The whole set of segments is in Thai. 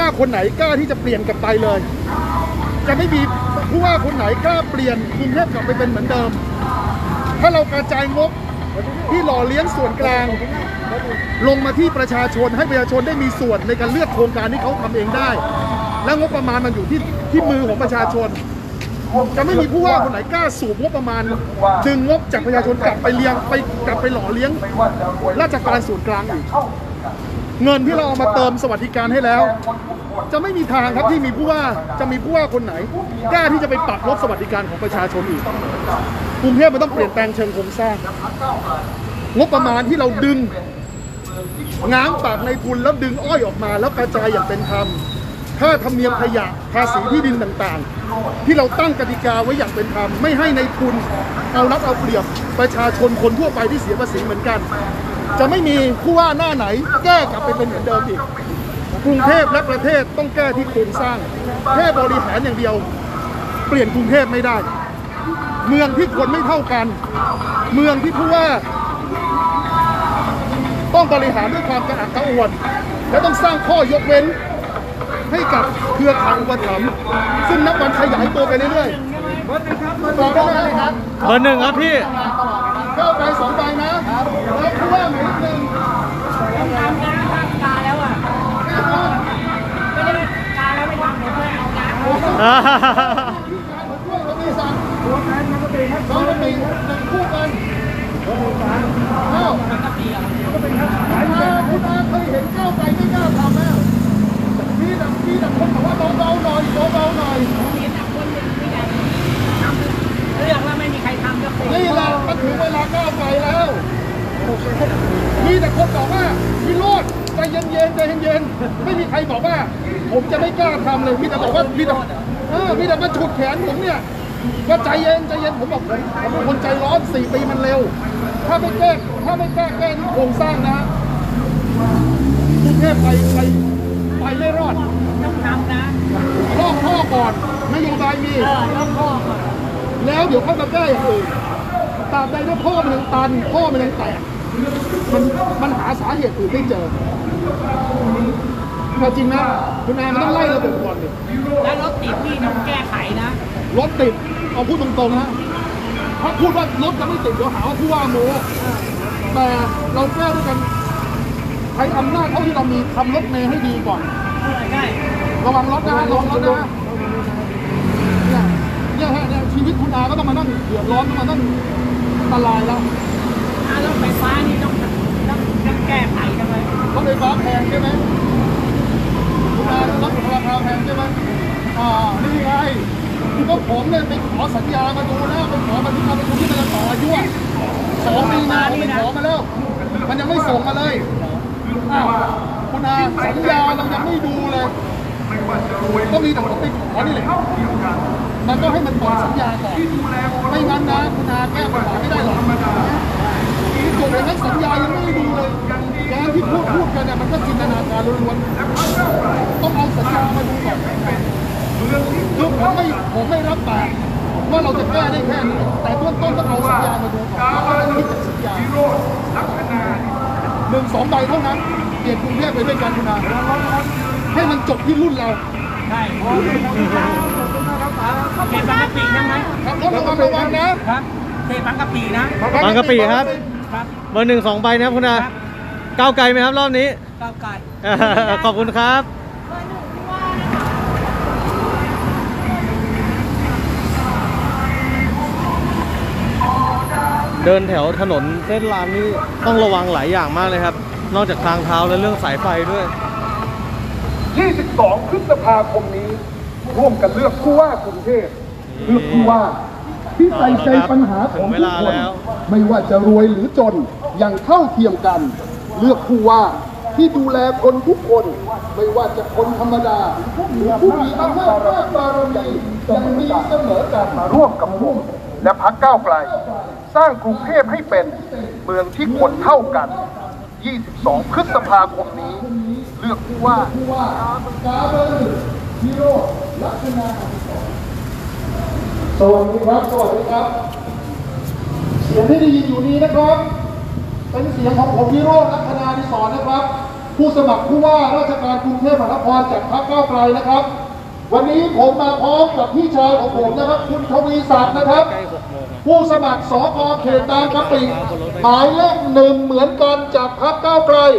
คนไหนกล้าที่จะเปลี่ยนกลับไปเลยจะไม่มีผู้ว่าคนไหนกล้าเปลี่ยนกรุงเทพกลับไปเป็นเหมือนเดิมถ้าเรากระจายงบที่หล่อเลี้ยงส่วนกลางลงมาที่ประชาชนให้ประชาชนได้มีส่วนในการเลือกโครงการที่เขาทำเองได้แล้วงบประมาณมันอยู่ที่มือของประชาชนจะไม่มีผู้ว่าคนไหนกล้าสูบงบประมาณดึงงบจากประชาชนกลับไปหล่อเลี้ยงราชการส่วนกลางอีกเงินที่เราเอามาเติมสวัสดิการให้แล้วจะไม่มีทางครับที่มีผู้ว่าคนไหนกล้าที่จะไปปรับลดสวัสดิการของประชาชนอีกกรุงเทพมันต้องเปลี่ยนแปลงเชิงโครงสร้างงบประมาณที่เราดึงง้างปากในทุนแล้วดึงอ้อยออกมาแล้วกระจายอย่างเป็นธรรมค่าธรรมเนียมขยะภาษีที่ดินต่างๆที่เราตั้งกติกาไว้อย่างเป็นธรรมไม่ให้ในทุนเอารัดเอาเปรียบประชาชนคนทั่วไปที่เสียภาษีเหมือนกันจะไม่มีผู้ว่าหน้าไหนแก้กลับไปเป็นเหมือนเดิมอีกกรุงเทพและประเทศต้องแก้ที่โครงสร้างแค่บริหารอย่างเดียวเปลี่ยนกรุงเทพไม่ได้เมืองที่คนไม่เท่ากันเมืองที่ผู้ว่าต้องบริหารด้วยความกระอักกระอ่วนและต้องสร้างข้อยกเว้นให้กับเครือข่ายอุปถัมภ์ซึ่งนับวันขยายตัวไปเรื่อยๆบอกได้เลยครับเบอร์หนึ่งครับพี่เข้าไป2 ใบนะแล้วผู้ว่าหนึ่งทำนะตาแล้วอ่ะไม่ได้ตาแล้วไม่ทำเดี๋ยวไม่เอานะตัวแทนมันก็เป็นครับ2 1คู่กันอ้าวคุณอาเคยเห็นก้าวไกลไม่กล้าทำแล้วมีแต่คนบอกว่าเบาๆหน่อยมีแต่คนไม่ได้เรื่องว่าไม่มีใครทำก็นี่แหละมันถึงเวลาก้าวไกลแล้วมีแต่คนบอกว่าพี่โรจน์ใจเย็นไม่มีใครบอกว่าผมจะไม่กล้าทำเลยมีแต่บอกว่ามีแต่มาฉุดแขนผมเนี่ยว่าใจเย็นผมบอกผมเป็นคนใจร้อน4 ปีมันเร็วถ้าไม่กล้าแก้ที่โครงสร้างนะกรุงเทพไปไม่รอดต้องทำนะลอกท่อก่อนนโยบายมีลอกท่อก่อนแล้วเดี๋ยวเข้ามาแก้อย่างอื่นตราบใดถ้าท่อมันยังตันท่อมันยังแตกมันหาสาเหตุอื่นไม่เจอจริงนะคุณนายมันต้องไล่ระบบก่อนดิแล้วรถติดนี่ต้องแก้ไขนะรถติดเอาพูดตรงๆนะถ้าพูดว่ารถจะไม่ติดเดี๋ยวหาว่าผู้ว่าโม้แต่เราแก้ด้วยกันใช้อำนาจเท่าที่เรามีทำรถเมล์ให้ดีก่อนใช่ระวังรถนะเนี่ยชีวิตคุณอาก็ต้องมานั่งเดือดร้อนต้องมานั่งอันตรายแล้วรถไฟฟ้านี่ต้องแก้ไขกันเลยรถไฟฟ้าแพงใช่ไหมคุณอารถราคาแพงใช่ไหมนี่ไงก็ผมเนี่ยไปขอสัญญามาดูนะไปขอมาที่มาประชุมที่มันจะต่ออายุ2 มีนาผมไปขอมาแล้วมันยังไม่ส่งมาเลยคุณอาสัญญาเรายังไม่ดูเลยก็มีแต่ผมไปขอนี่แหละมันก็ให้มันต่อสัญญาก่อนไม่งั้นนะคุณอาแก้ปัญหาไม่ได้หรอกจบเลยให้สัญญายังไม่ดูเลยการที่พูดกันเนี่ยมันก็จินตนาการล้วนๆต้องเอาสัญญามาดูก่อนคือผมไม่รับปากว่าเราจะแก้ได้แค่นี้แต่ต้นต้องเอาสัญญามาดูก่อนว่าคิดจากสัญญา1-2 ใบเท่านั้นเปลี่ยนกรุงเทพไปด้วยกันคุณอาให้มันจบที่รุ่นเราใช่เขตบางกะปิใช่ไหมครับระวังนะครับเขตบางกะปินะบางกะปิครับเบอร์1 2 ใบนะครับคุณอาก้าวไกลไหมครับรอบนี้ก้าวไกลขอบคุณครับเดินแถวถนนเส้นรามนี่ต้องระวังหลายอย่างมากเลยครับนอกจากทางเท้าและเรื่องสายไฟด้วย 22 พฤษภาคมนี้ร่วมกันเลือกผู้ว่ากรุงเทพเลือกผู้ว่าที่ใส่ใจปัญหาของทุกคนไม่ว่าจะรวยหรือจนอย่างเท่าเทียมกันเลือกผู้ว่าที่ดูแลคนทุกคนไม่ว่าจะคนธรรมดาหรือผู้มีอำนาจบารมียังมีเสมอกันมาร่วมกับผมและพรรคก้าวไกลสร้างกรุงเทพให้เป็นเมืองที่คนเท่ากัน22 พฤษภาคมนี้เลือกผู้ว่าพิโรจน์ ลักษณะสวัสดีครับเสียงที่ได้ยินอยู่นี้นะครับเป็นเสียงของผมพิโรจน์ ลักษณะดิศรนะครับผู้สมัครผู้ว่าราชการกรุงเทพมหานครจากพรรคก้าวไกลนะครับวันนี้ผมมาพร้อมกับพี่ชายของผมนะครับคุณทวีศักดิ์นะครับผู้สมัครสก.เขตบางกะปิหมายเลขหนึ่งเหมือนกันจากพรรคก้าวไกล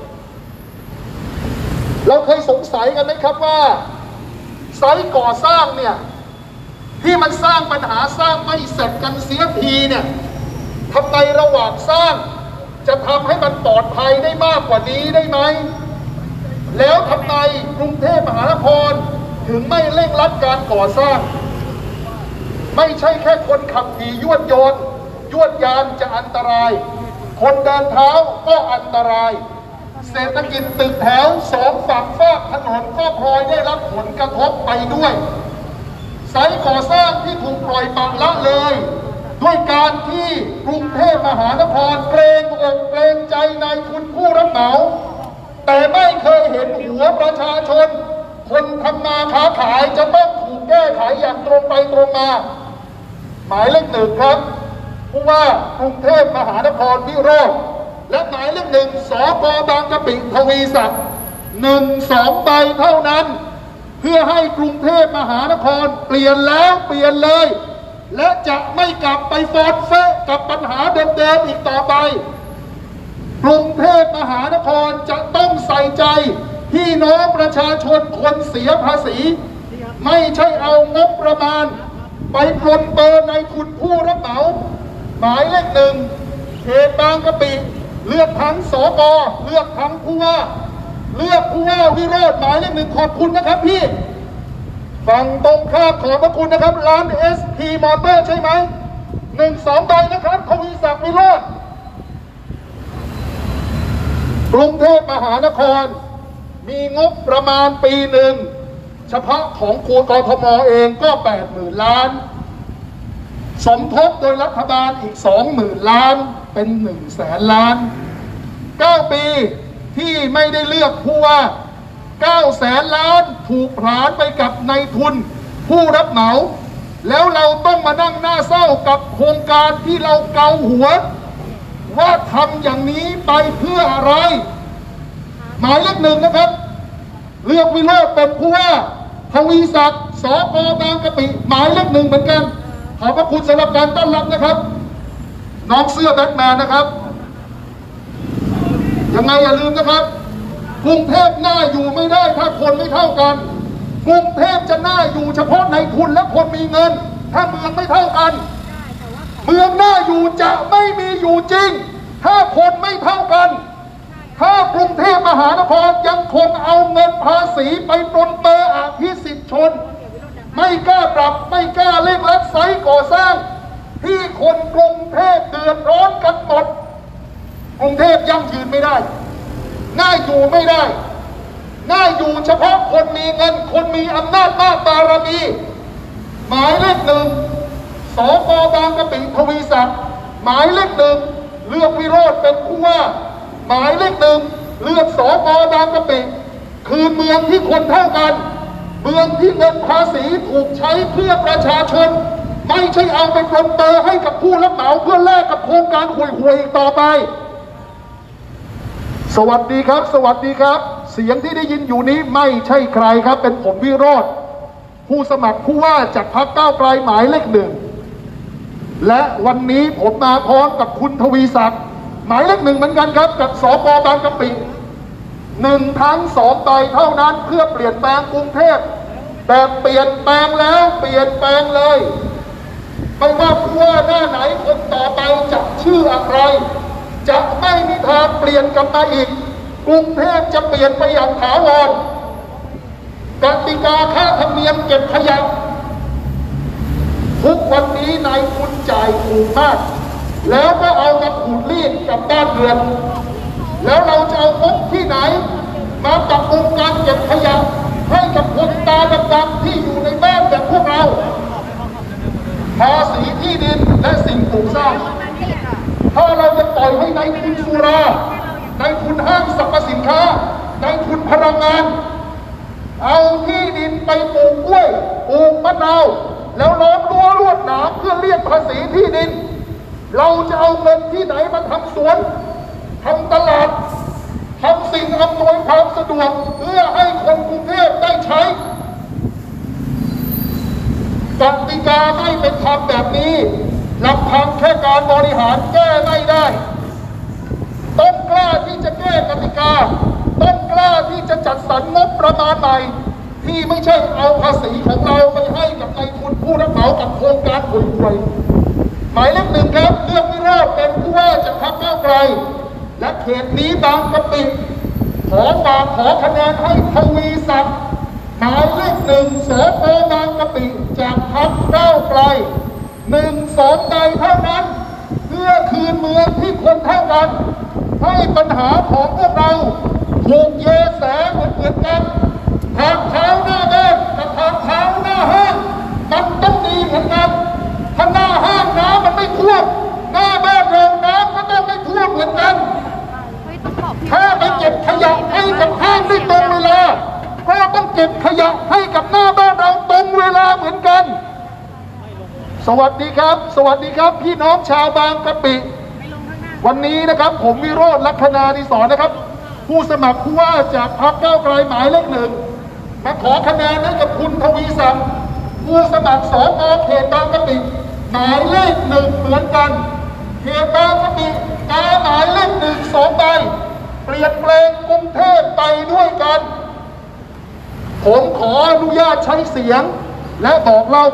เราเคยสงสัยกันไหมครับว่าไซต์ก่อสร้างเนี่ยที่มันสร้างปัญหาสร้างไม่เสร็จกันเสียทีเนี่ยทำไมระหว่างสร้างจะทำให้มันปลอดภัยได้มากกว่านี้ได้ไหมแล้วทำไมกรุงเทพมหานครถึงไม่เร่งรัดการก่อสร้างไม่ใช่แค่คนขับขี่ยวดยานจะอันตรายคนเดินเท้าก็อันตรายเศรษฐกิจตึกแถวสองฝั่งฟากถนนก็พลอยได้รับผลกระทบไปด้วยไซต์ก่อสร้างที่ถูกปล่อยปละละเลยด้วยการที่กรุงเทพมหานครเกรงอกเกรงใจนายทุนผู้รับเหมาแต่ไม่เคยเห็นหัวประชาชนคนทำมาค้าขายจะต้องถูกแก้ไขอย่างตรงไปตรงมาหมายเลขหนึ่งครับผู้ว่ากรุงเทพมหานครวิโรจน์และหมายเลขหนึ่งสก.บางกะปิทวีศักดิ์1-2 ใบเท่านั้นเพื่อให้กรุงเทพมหานครเปลี่ยนแล้วเปลี่ยนเลยและจะไม่กลับไปฟอดเฟะกับปัญหาเดิมๆอีกต่อไปกรุงเทพมหานครจะต้องใส่ใจพี่น้องประชาชนคนเสียภาษีไม่ใช่เอางบประมาณไปปลนเปอร์ในทุนผู้รับเหมาหมายเลขหนึ่งเขตบางกะปิเลือกทั้งสก.เลือกทั้งผู้ว่าเลือกผู้ว่าวิโรจน์หมายเลขหนึ่งขอบคุณนะครับพี่ฝั่งตรงข้ามขอบพระคุณนะครับร้าน SP มอเตอร์ใช่ไหม1-2 ใบนะครับทวีศักดิ์วิโรจน์กรุงเทพมหานครมีงบประมาณปีหนึ่งเฉพาะของกทมเองก็ 80,000 ล้านสมทบโดยรัฐบาลอีก 20,000 ล้านเป็น100,000 ล้าน9 ปีที่ไม่ได้เลือกผู้ว่า900,000 ล้านถูกผลาญไปกับนายทุนผู้รับเหมาแล้วเราต้องมานั่งหน้าเศร้ากับโครงการที่เราเกาหัวว่าทำอย่างนี้ไปเพื่ออะไรหมายเลขหนึ่งนะครับเลือกวิโรจน์เป็นผู้ว่าทวีศักดิ์สก.บางกะปิหมายเลขหนึ่งเหมือนกันขอบพระคุณสำหรับการต้อนรับนะครับน้องเสื้อแบทแมนนะครับยังไงอย่าลืมนะครับกรุงเทพน่าอยู่ไม่ได้ถ้าคนไม่เท่ากันกรุงเทพจะน่าอยู่เฉพาะในทุนและคนมีเงินถ้าเมืองไม่เท่ากันเมืองน่าอยู่จะไม่มีอยู่จริงถ้าคนไม่เท่ากันถ้ากรุงเทพมหานครยังคงเอาเงินภาษีไปปลนเปอร์อภิสิทธิชนไม่กล้าปรับไม่กล้าเร่งรัดไซต์ก่อสร้างที่คนกรุงเทพเดือดร้อนกันหมดกรุงเทพยั่งยืนไม่ได้น่าอยู่ไม่ได้น่าอยู่เฉพาะคนมีเงินคนมีอำนาจมากบารมีหมายเลขหนึ่งสก.บางกะปิทวีศักดิ์หมายเลขหนึ่งเลือกวิโรจน์เป็นผู้ว่าหมายเลขหนึ่งเลือกสก.บางกะปิคือเมืองที่คนเท่ากันเมืองที่เงินภาษีถูกใช้เพื่อประชาชนไม่ใช่เอาไปปลนเปอร์ให้กับผู้รับเหมาเพื่อแลกกับโครงการห่วยๆอีกต่อไปสวัสดีครับสวัสดีครับเสียงที่ได้ยินอยู่นี้ไม่ใช่ใครครับเป็นผมวิโรจน์ผู้สมัครผู้ว่าจากพรรคก้าวไกลหมายเลขหนึ่งและวันนี้ผมมาพร้อมกับคุณทวีศักดิ์หมายเลขหนึ่งเหมือนกันครับกับสก.บางกะปิ1-2 ใบเท่านั้นเพื่อเปลี่ยนแปลงกรุงเทพแต่เปลี่ยนแปลงแล้วเปลี่ยนแปลงเลยไม่ว่าผู้ว่าหน้าไหนคนต่อไปจะชื่ออะไรจะไม่มีทางเปลี่ยนกลับมาอีกกรุงเทพจะเปลี่ยนไปอย่างถาวรกติกาค่าธรรมเนียมเก็บขยะทุกวันนี้นายทุนจ่ายถูกมากแล้วก็เอามาขูดรีดกับบ้านเรือนแล้วเราจะเอางบที่ไหนมาปรับปรุงการเก็บขยะให้กับคนตาดำๆที่อยู่ในบ้านแบบพวกเราภาษีที่ดินและสิ่งปลูกสร้างถ้าเราจะปล่อยให้นายทุนสุรานายทุนห้างสรรพสินค้านายทุนพลังงานเอาที่ดินไปปลูกกล้วยปลูกมะนาวแล้วล้อมรั้วลวดหนามเพื่อเรียกภาษีที่ดินเราจะเอาเงินที่ไหนมาทำสวนทำตลาดทำสิ่งอำนวยความสะดวกเพื่อให้คนกรุงเทพได้ใช้กติกาไม่เป็นธรรมแบบนี้ลำพังแค่การบริหารแก้ไม่ได้ต้องกล้าที่จะแก้กติกาต้องกล้าที่จะจัดสรรงบประมาณใหม่ที่ไม่ใช่เอาภาษีของเราไปให้กับนายทุนผู้รับเหมากับโครงการห่วยๆหมายเลขหนึ่งครับเลือกวิโรจน์เป็นผู้ว่าจากพรรคก้าวไกลและเขตนี้บางกะปิขอคะแนนให้ทวีศักดิ์หมายเลขหนึ่งสปบางกะปิจากพรรคก้าวไกล1-2 ใบเท่านั้นเพื่อคืนเมืองที่คนเท่ากันให้ปัญหาของพวกเราถูกเยแสเหมือนกันทางเท้าหน้าบ้านกับทางเท้าหน้าห้างมันต้องดีเหมือนกันถ้าหน้าห้างน้ำมันไม่ท่วมหน้าบ้านเราน้ำก็ต้องไม่ท่วมเหมือนกันถ้าไปเก็บขยะให้กับห้างได้ตรงเวลาก็ต้องเก็บขยะให้กับหน้าบ้านเราตรงเวลาเหมือนกันสวัสดีครับสวัสดีครับพี่น้องชาวบางกะปิวันนี้นะครับผมวิโรจน์ ลัคนาดิศรนะครับผู้สมัครผู้ว่าจากพรรคก้าวไกลหมายเลขหนึ่งมาขอคะแนนให้กับคุณทวีศักดิ์ผู้สมัครสกเขตบางกะปิหมายเลขหนึ่งเหมือนกันเขตบางกะปิกาหมายเลข1-2 ใบเปลี่ยนแปลงกรุงเทพไปด้วยกันผมขออนุญาตใช้เสียงและบอกเล่า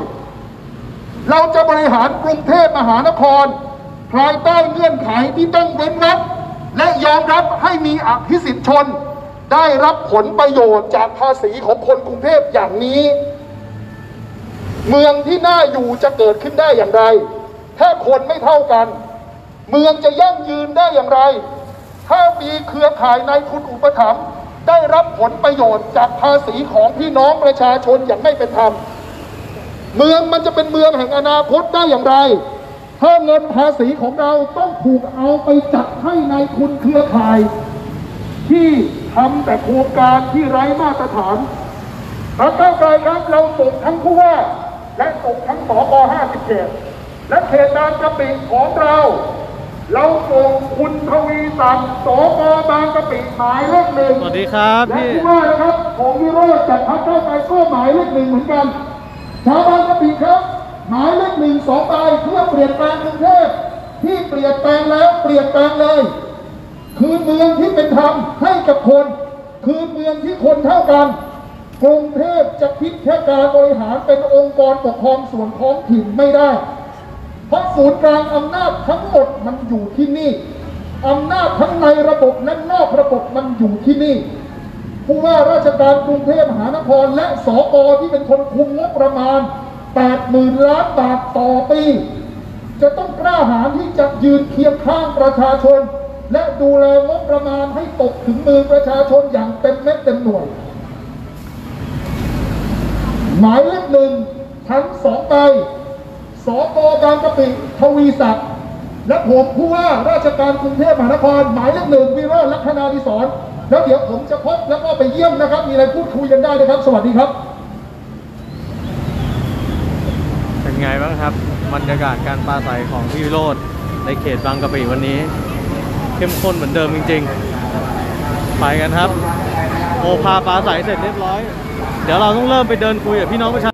90เราจะบริหารกรุงเทพมหานครภายใต้เงื่อนไขที่ต้องเว้นวรรคและยอมรับให้มีอภิสิทธิชนได้รับผลประโยชน์จากภาษีของคนกรุงเทพอย่างนี้เมืองที่น่าอยู่จะเกิดขึ้นได้อย่างไรถ้าคนไม่เท่ากันเมืองจะยั่งยืนได้อย่างไรถ้ามีเครือข่ายนายทุนอุปถัมภ์ได้รับผลประโยชน์จากภาษีของพี่น้องประชาชนอย่างไม่เป็นธรรมเมืองมันจะเป็นเมืองแห่งอนาคตได้อย่างไรถ้าเงินภาษีของเราต้องถูกเอาไปจัดให้นายทุนเครือข่ายที่ทำแต่โครงการที่ไร้มาตรฐานพรรคก้าวไกลครับเราส่งทั้งผู้ว่าและส่งทั้งสก50 เขตและเขตบางกะปิของเราส่งคุณทวีศักดิ์สกบางกะปิหมายเลขหนึ่งสวัสดีครับพี่และผู้ว่านะครับของวิโรจน์จากพรรคก้าวไกลก็หมายเลขหนึ่งเหมือนกันชาวบางกะปิครับหมายเลข1-2 ใบเพื่อเปลี่ยนแปลงกรุงเทพที่เปลี่ยนแปลงแล้วเปลี่ยนแปลงเลยคืนเมืองที่เป็นธรรมให้กับคนคืนเมืองที่คนเท่ากันกรุงเทพจะคิดแค่การบริหารเป็นองค์กรปกครองส่วนท้องถิ่นไม่ได้เพราะศูนย์กลางอำนาจทั้งหมดมันอยู่ที่นี่อำนาจทั้งในระบบและนอกระบบมันอยู่ที่นี่ผู้ว่าราชการกรุงเทพมหานครและสกที่เป็นคนคุมงบประมาณ80,000 ล้านบาทต่อปีจะต้องกล้าหาญที่จะยืนเคียงข้างประชาชนและดูแลงบประมาณให้ตกถึงมือประชาชนอย่างเต็มเม็ดเต็มหน่วยหมายเลขหนึ่งทั้ง2 ใบสกบางกะปิทวีศักดิ์และผมผู้ว่าราชการกรุงเทพมหานครหมายเลขหนึ่งวิโรจน์ ลัคนาดิศรแล้วเดี๋ยวผมจะพบแล้วก็ไปเยี่ยมนะครับมีอะไรพูดคุยกันได้นะครับสวัสดีครับเป็นไงบ้างครับบรรยากาศการปราศัยของพี่วิโรจน์ในเขตบางกะปิวันนี้เข้มข้นเหมือนเดิมจริงๆไปกันครับโอภาปราศัยเสร็จเรียบร้อยเดี๋ยวเราต้องเริ่มไปเดินคุยกับพี่น้องประชา